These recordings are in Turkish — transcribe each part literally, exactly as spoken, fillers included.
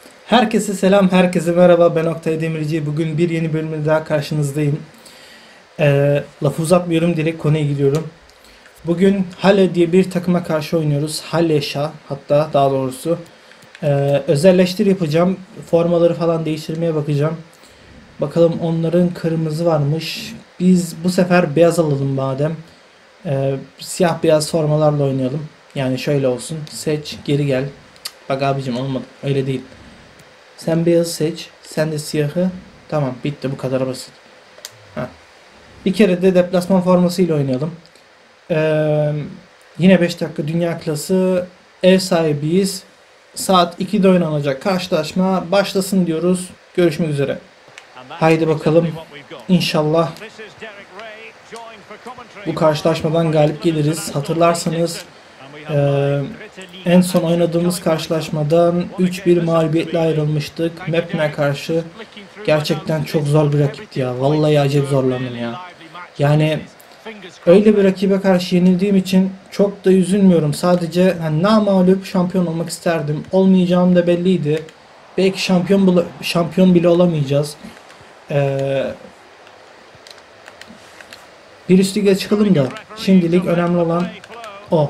Herkese selam, herkese merhaba. Ben Oktay Demirci. Bugün bir yeni bölümde daha karşınızdayım. Ee, lafı uzatmıyorum, direkt konuya gidiyorum. Bugün Halle diye bir takıma karşı oynuyoruz. Halleşa, hatta daha doğrusu. Ee, özelleştir yapacağım. Formaları falan değiştirmeye bakacağım. Bakalım, onların kırmızı varmış. Biz bu sefer beyaz alalım madem. Ee, siyah beyaz formalarla oynayalım. Yani şöyle olsun. Seç, geri gel. Bak abicim, olmadı. Öyle değil. Sen beyazı seç. Sen de siyahı. Tamam, bitti, bu kadar basit. Heh. Bir kere de deplasman formasıyla oynayalım. Ee, Yine beş dakika dünya klası. Ev sahibiyiz. Saat ikide oynanacak karşılaşma başlasın diyoruz. Görüşmek üzere. Haydi bakalım. İnşallah bu karşılaşmadan galip geliriz. Hatırlarsanız Ee, en son oynadığımız karşılaşmadan üç bir mağlubiyetle ayrılmıştık. Mapne'e karşı gerçekten çok zor bir rakipti ya. Vallahi acayip zorlandım ya. Yani öyle bir rakibe karşı yenildiğim için çok da üzülmüyorum. Sadece hani namağlup şampiyon olmak isterdim. Olmayacağım da belliydi. Belki şampiyon bile, şampiyon bile olamayacağız. Ee, bir üst lige çıkalım da şimdilik önemli olan o.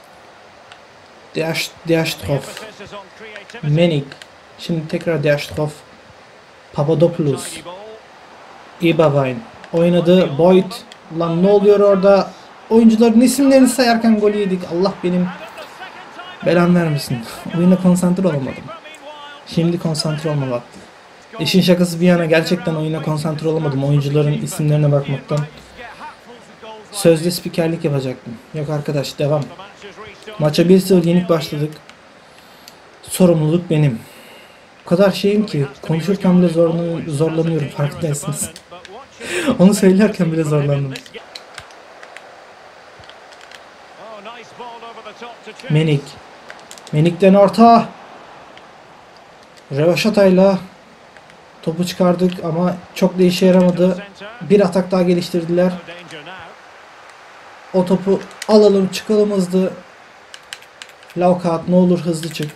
Diastrov, Menik, şimdi tekrar Diastrov, Papadopoulos, Ibaveyn oynadı. Boyd, lan ne oluyor orada? Oyuncuların isimlerini sayarken gol yedik. Allah benim belam vermesin. Oyuna konsantre olamadım. Şimdi konsantre olma vakti. İşin şakası bir yana, gerçekten oyuna konsantre olamadım. Oyuncuların isimlerine bakmaktan. Sözde spikerlik yapacaktım. Yok arkadaş, devam. Maça bir sıfır yenik başladık. Sorumluluk benim. O kadar şeyim ki konuşurken bile zorlan zorlanıyorum, farkındaysanız. Onu söylerken bile zorlandım. Menik. Menik'ten orta. Revaşata'yla topu çıkardık ama çok da işe yaramadı. Bir atak daha geliştirdiler. O topu alalım, çıkalım hızlı. Laukat, ne olur hızlı çık.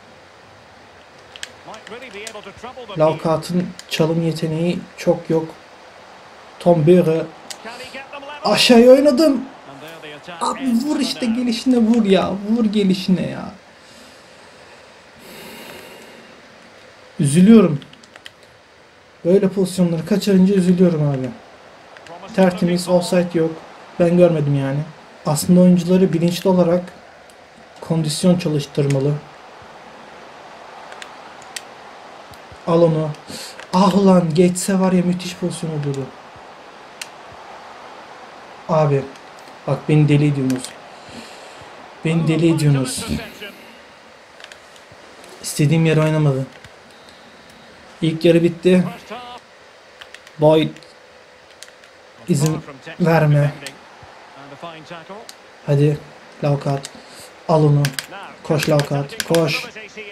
Laukat'ın çalım yeteneği çok yok. Tom Bure. Aşağıya oynadım. Abi vur işte, gelişine vur ya. Vur gelişine ya. Üzülüyorum. Böyle pozisyonları kaçırınca üzülüyorum abi. Tertemiz, offside yok. Ben görmedim yani. Aslında oyuncuları bilinçli olarak kondisyon çalıştırmalı. Al onu. Ah ulan, geçse var ya, müthiş pozisyon olurdu. Abi bak, beni deli ediyorsunuz. Beni deli ediyorsunuz. İstediğim yere oynamadı. İlk yarı bitti. Boyd, izin verme. Hadi Laukat, al onu. Koş Laukat, koş.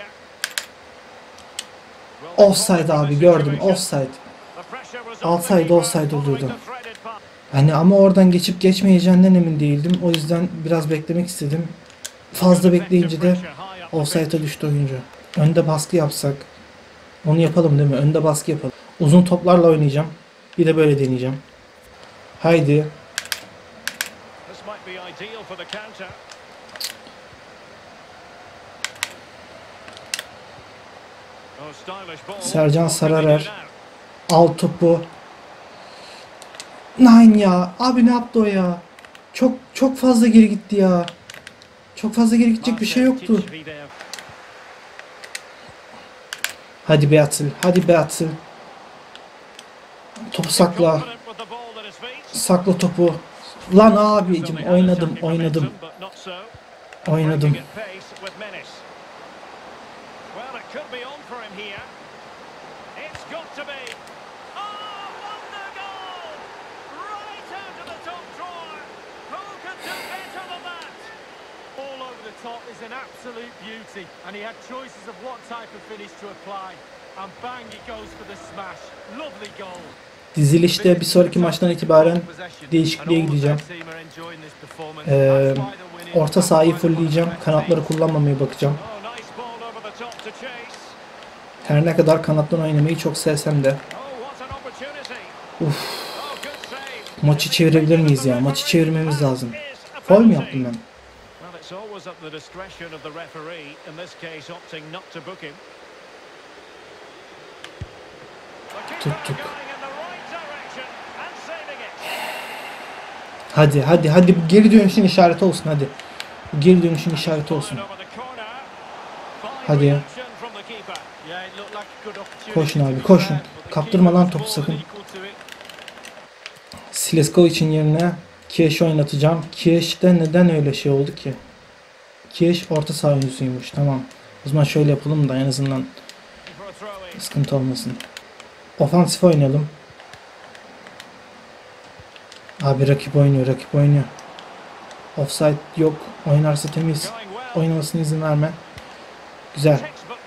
Offside abi, gördüm, offside. Alsaydı offside olurdu. Hani ama oradan geçip geçmeyeceğinden emin değildim. O yüzden biraz beklemek istedim. Fazla bekleyince de offside'a düştü oyuncu. Önde baskı yapsak. Onu yapalım değil mi? Önde baskı yapalım. Uzun toplarla oynayacağım. Bir de böyle deneyeceğim. Haydi. Sercan Sararer. Al topu. Nine ya. Abi ne yaptı o ya? Çok çok fazla geri gitti ya. Çok fazla geri gidecek bir şey yoktu. Hadi Beatil. Hadi Beatil. Topu sakla. Sakla topu. Lan abicim, oynadım oynadım. Oynadım. Is an absolute beauty, and he had choices of what type of finish to apply, and bang, it goes for the smash. Lovely goal. Dizilişte bir sonraki maçtan itibaren değişikliğe gideceğim. Ee, orta sahayı fullleyeceğim. Kanatları kullanmamaya bakacağım. Her ne kadar kanattan oynamayı çok sevsem de. Uf. Maçı çevirebilir miyiz ya? Maçı çevirmemiz lazım. Faul mü yaptım ben? Tuttuk. Hadi hadi hadi bu geri dönüşün işareti olsun hadi. Bu geri dönüşün işareti olsun. Hadi ya. Koşun abi koşun. Kaptırma lan topu sakın. Sileskovic'in yerine Kiyeş'i oynatacağım. Kiyeş'te neden öyle şey oldu ki? Kiyeş orta saha oyuncusuymuş. Tamam. O zaman şöyle yapalım da en azından sıkıntı olmasın. Ofansif oynayalım. Abi rakip oynuyor, rakip oynuyor. Offside yok. Oynarsa temiz. Oynamasına izin verme. Güzel.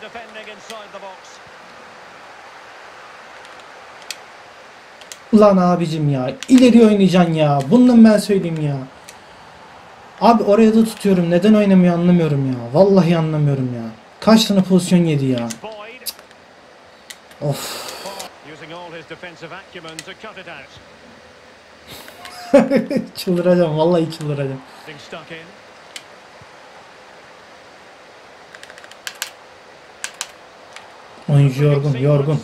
Ulan abicim ya. İleri oynayacaksın ya. Bundan ben söyleyeyim ya. Abi oraya da tutuyorum. Neden oynamıyor anlamıyorum ya. Vallahi anlamıyorum ya. Kaç tane pozisyon yedi ya. Cık. Of. Çıldıracağım. Vallahi çıldıracağım. Oyuncu yorgun. Yorgun.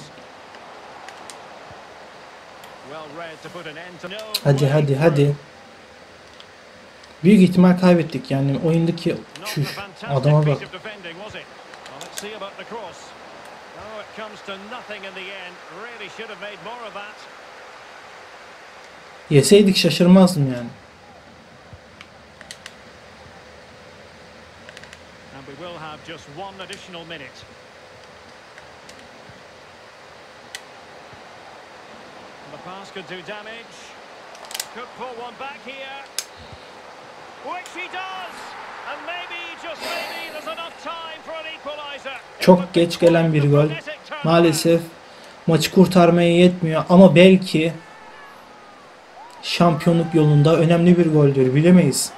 Hadi hadi hadi. Büyük ihtimal kaybettik yani oyundaki çüş adama bak. Yeseydik şaşırmazdım yani. The pass could do damage. Could pull one back here. Which he does. And maybe just maybe there's enough time for an equalizer. Çok geç gelen bir gol. Maalesef maçı kurtarmaya yetmiyor ama belki şampiyonluk yolunda önemli bir goldür. Bilemeyiz.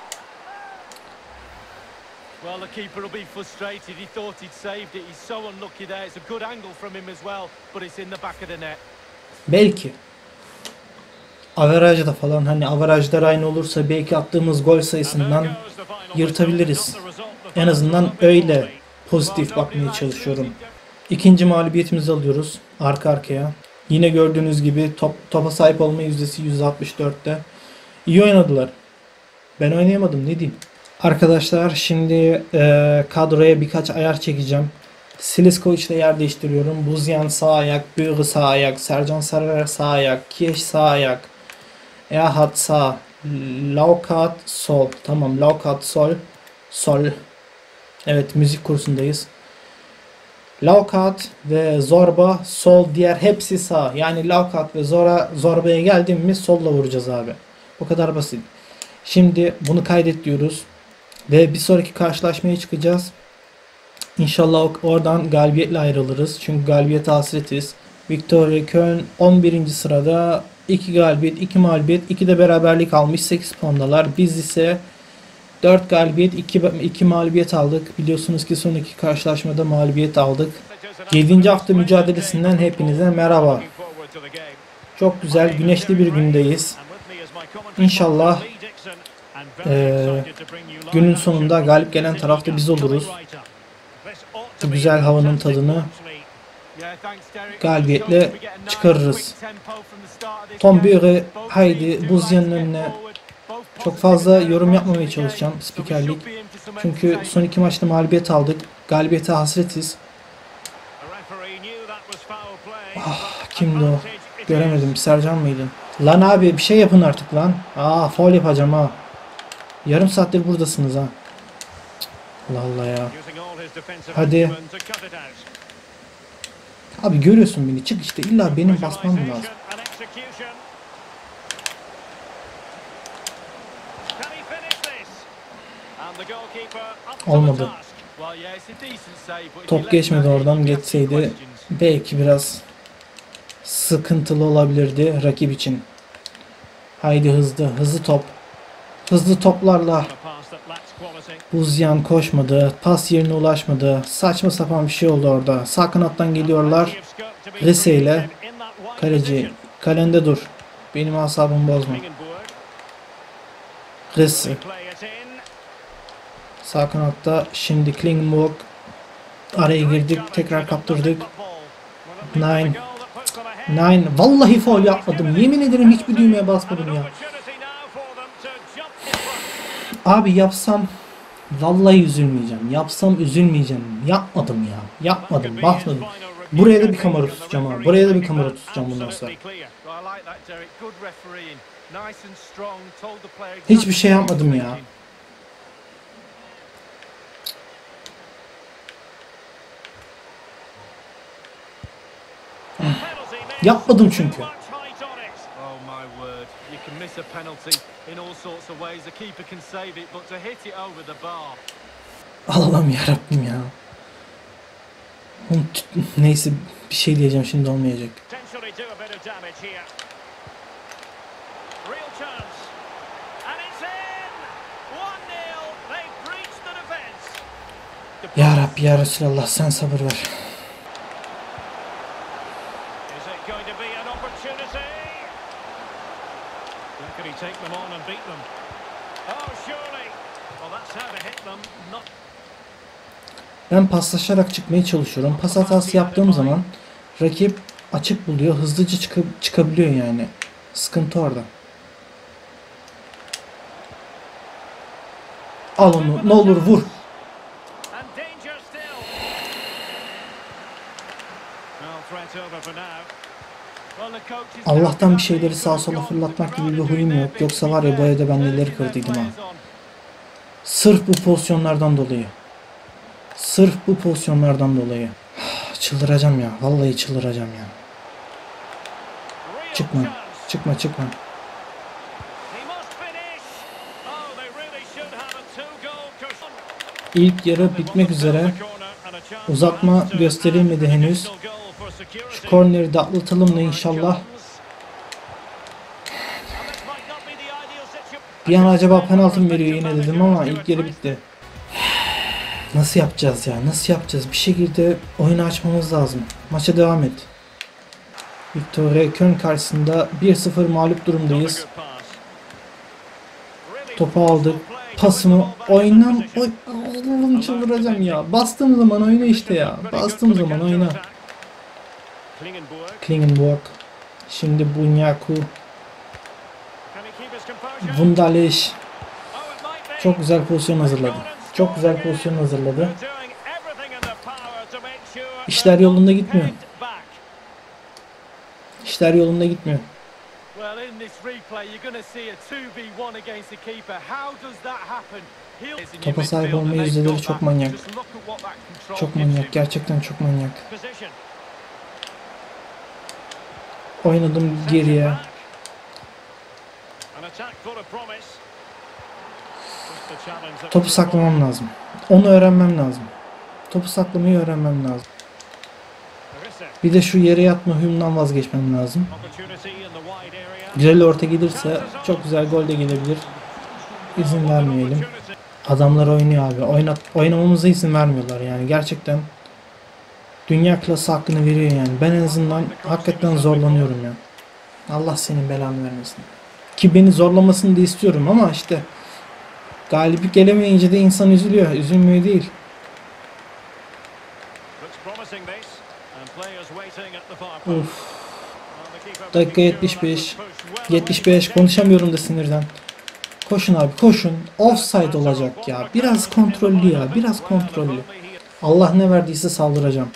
Well, the keeper will be frustrated. He thought he'd saved it. He's so unlucky there. It's a good angle from him as well, but it's in the back of the net. Belki. Averajda falan hani averajlar aynı olursa belki attığımız gol sayısından yırtabiliriz. En azından öyle pozitif bakmaya çalışıyorum. İkinci mağlubiyetimizi alıyoruz arka arkaya. Yine gördüğünüz gibi top, topa sahip olma yüzdesi yüzde altmış dörtte. İyi oynadılar. Ben oynayamadım ne diyeyim. Arkadaşlar şimdi e, kadroya birkaç ayar çekeceğim. Sileskovic'le yer değiştiriyorum. Buzyan sağ ayak, Böge sağ ayak, Sercan Sarıver sağ ayak, Kiyeş sağ ayak, Erhard sağ, Laukat sol. Tamam, Laukat sol, sol. Evet, müzik kursundayız. Laukat ve Zorba sol, diğer hepsi sağ. Yani Laukat ve Zora, Zorba'ya geldim mi solla vuracağız abi. Bu kadar basit. Şimdi bunu kaydet diyoruz. Ve bir sonraki karşılaşmaya çıkacağız. İnşallah oradan galibiyetle ayrılırız. Çünkü galibiyete hasretiz. Viktoria Köln on birinci sırada. iki galibiyet, iki mağlubiyet, iki de beraberlik almış. sekiz puandalar. Biz ise dört galibiyet, iki, iki mağlubiyet aldık. Biliyorsunuz ki son iki karşılaşmada mağlubiyet aldık. yedinci hafta mücadelesinden hepinize merhaba. Çok güzel, güneşli bir gündeyiz. İnşallah e, günün sonunda galip gelen tarafta biz oluruz. Bu güzel havanın tadını galibiyetle çıkarırız. Tom Böge haydi Buzyan'ın önüne. Çok fazla yorum yapmamaya çalışacağım spikerlik. Çünkü son iki maçta mağlubiyet aldık. Galibiyete hasretiz. Ah, kimdi o? Göremedim. Sercan mıydı? Lan abi bir şey yapın artık lan. Aa faul yapacağım ha. Yarım saattir buradasınız ha. Allah Allah ya. Hadi. Abi görüyorsun beni. Çık işte. İlla benim basmam lazım. Olmadı. Top geçmedi oradan. Geçseydi belki biraz sıkıntılı olabilirdi rakip için. Haydi hızlı. Hızlı top. Hızlı toplarla Buzyan koşmadı. Pas yerine ulaşmadı. Saçma sapan bir şey oldu orada. Sağ kanattan geliyorlar. Risse ile kaleci. Kalende dur. Benim asabımı bozma. Risse. Sağ kanatta şimdi Klingenburg. Araya girdik. Tekrar kaptırdık. Nine. Nine. Vallahi faul yapmadım. Yemin ederim hiçbir düğmeye basmadım ya. Abi yapsam vallahi üzülmeyeceğim. Yapsam üzülmeyeceğim. Yapmadım ya. Yapmadım. Basmadım. Buraya da bir kamera tutacağım abi. Buraya da bir kamera tutacağım bundan sonra. Hiçbir şey yapmadım ya. Yapmadım çünkü. Allah'ım yarabbim ya. Neyse bir şey diyeceğim şimdi olmayacak. Ya Rabbi ya Resulallah sen sabır ver. Ben paslaşarak çıkmaya çalışıyorum. Pas hatası yaptığım zaman rakip açık buluyor. Hızlıca çıkıp çıkabiliyor yani. Sıkıntı orada. Al onu. Ne olur vur. Allah'tan bir şeyleri sağa sola fırlatmak gibi bir huyum yok. Yoksa var ya bu evde ben neleri kırdıydım ha. Sırf bu pozisyonlardan dolayı. Sırf bu pozisyonlardan dolayı. Çıldıracağım ya. Vallahi çıldıracağım ya. Çıkma. Çıkma çıkma. İlk yarı bitmek üzere. Uzatma gösterilmedi henüz. Şu korneri de atlatalım da inşallah. Bir an acaba penaltı mı veriyor yine dedim ama ilk yarı bitti. Nasıl yapacağız ya? Nasıl yapacağız? Bir şekilde oyunu açmamız lazım. Maça devam et. Victoria Köln karşısında bir sıfır mağlup durumdayız. Topu aldık. Pasımı oynam. Oy, Allah'ım çıldıracağım ya. Bastığım zaman oyna işte ya. Bastığım zaman oyna. Klingenburg. Şimdi Bunyaku. Wunderlich. Çok güzel pozisyon hazırladı. Çok güzel pozisyon hazırladı. İşler yolunda gitmiyor. İşler yolunda gitmiyor. Topa sahip olma yüzdeleri çok manyak. Çok manyak. Gerçekten çok manyak. Oynadım geriye. Topu saklamam lazım. Onu öğrenmem lazım. Topu saklamayı öğrenmem lazım. Bir de şu yere yatma huyumdan vazgeçmem lazım. Güzel orta gelirse çok güzel gol de gelebilir. İzin vermeyelim. Adamlar oynuyor abi. Oynat, oynamamıza izin vermiyorlar yani. Gerçekten dünya klası hakkını veriyor yani. Ben en azından hakikaten zorlanıyorum ya. Allah senin belanı vermesin. Ki beni zorlamasını da istiyorum ama işte galibiyet gelemeyince de insan üzülüyor. Üzülmüyor değil. Uf. Dakika yetmiş beş. yetmiş beş konuşamıyorum da sinirden. Koşun abi koşun. Offside olacak ya. Biraz kontrollü ya. Biraz kontrollü. Allah ne verdiyse saldıracağım.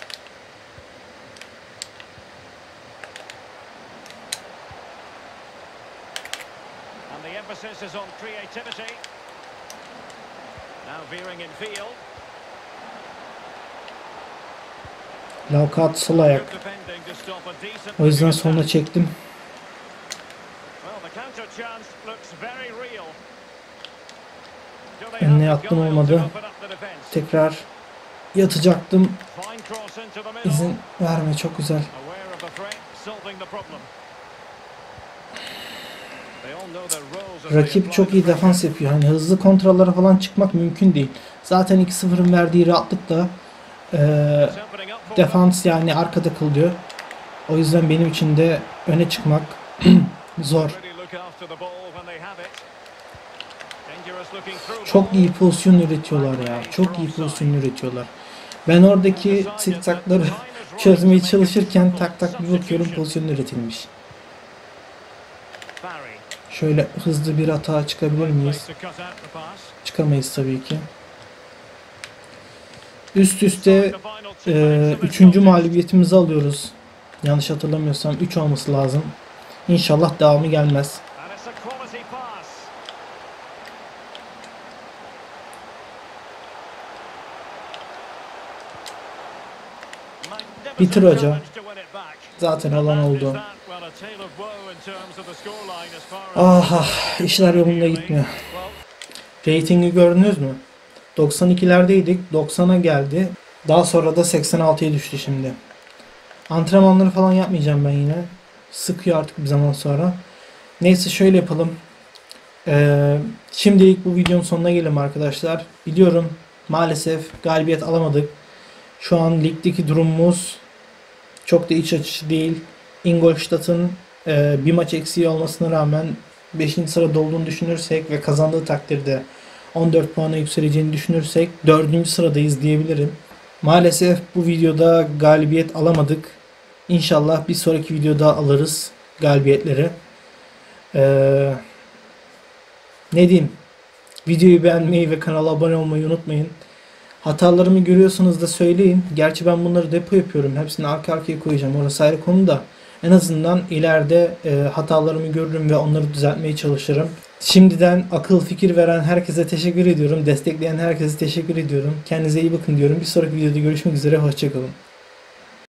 Laukat sol ayak. O yüzden sonuna çektim. Önüne yattım olmadı. Tekrar yatacaktım. İzin verme çok güzel. Rakip çok iyi defans yapıyor. Hani hızlı kontralara falan çıkmak mümkün değil. Zaten iki sıfırın verdiği rahatlıkla e, defans yani arkada kalıyor. O yüzden benim için de öne çıkmak zor. Çok iyi pozisyon üretiyorlar ya. Çok iyi pozisyon üretiyorlar. Ben oradaki zikzakları çözmeye çalışırken tak tak bir bakıyorum pozisyon üretilmiş. Şöyle hızlı bir hata çıkabilir miyiz? Çıkamayız tabii ki. Üst üste e, üçüncü mağlubiyetimizi alıyoruz. Yanlış hatırlamıyorsam üç olması lazım. İnşallah devamı gelmez. Bitir hocam. Zaten alan oldu. Ah ah, işler yolunda gitmiyor. Ratingi gördünüz mü? doksan ikilerdeydik. doksana geldi. Daha sonra da seksen altıya düştü şimdi. Antrenmanları falan yapmayacağım ben yine. Sıkıyor artık bir zaman sonra. Neyse şöyle yapalım. Ee, şimdilik bu videonun sonuna gelelim arkadaşlar. Biliyorum maalesef galibiyet alamadık. Şu an ligdeki durumumuz çok da iç açıcı değil. Ingolstadt'ın e, bir maç eksiği olmasına rağmen beşinci sırada olduğunu düşünürsek ve kazandığı takdirde on dört puana yükseleceğini düşünürsek dördüncü sıradayız diyebilirim. Maalesef bu videoda galibiyet alamadık. İnşallah bir sonraki videoda alırız galibiyetleri. Ee, ne diyeyim? Videoyu beğenmeyi ve kanala abone olmayı unutmayın. Hatalarımı görüyorsanız da söyleyin. Gerçi ben bunları depo yapıyorum. Hepsini arka arkaya koyacağım. Orası ayrı konu da. En azından ileride e, hatalarımı görürüm ve onları düzeltmeye çalışırım. Şimdiden akıl fikir veren herkese teşekkür ediyorum. Destekleyen herkese teşekkür ediyorum. Kendinize iyi bakın diyorum. Bir sonraki videoda görüşmek üzere. Hoşçakalın.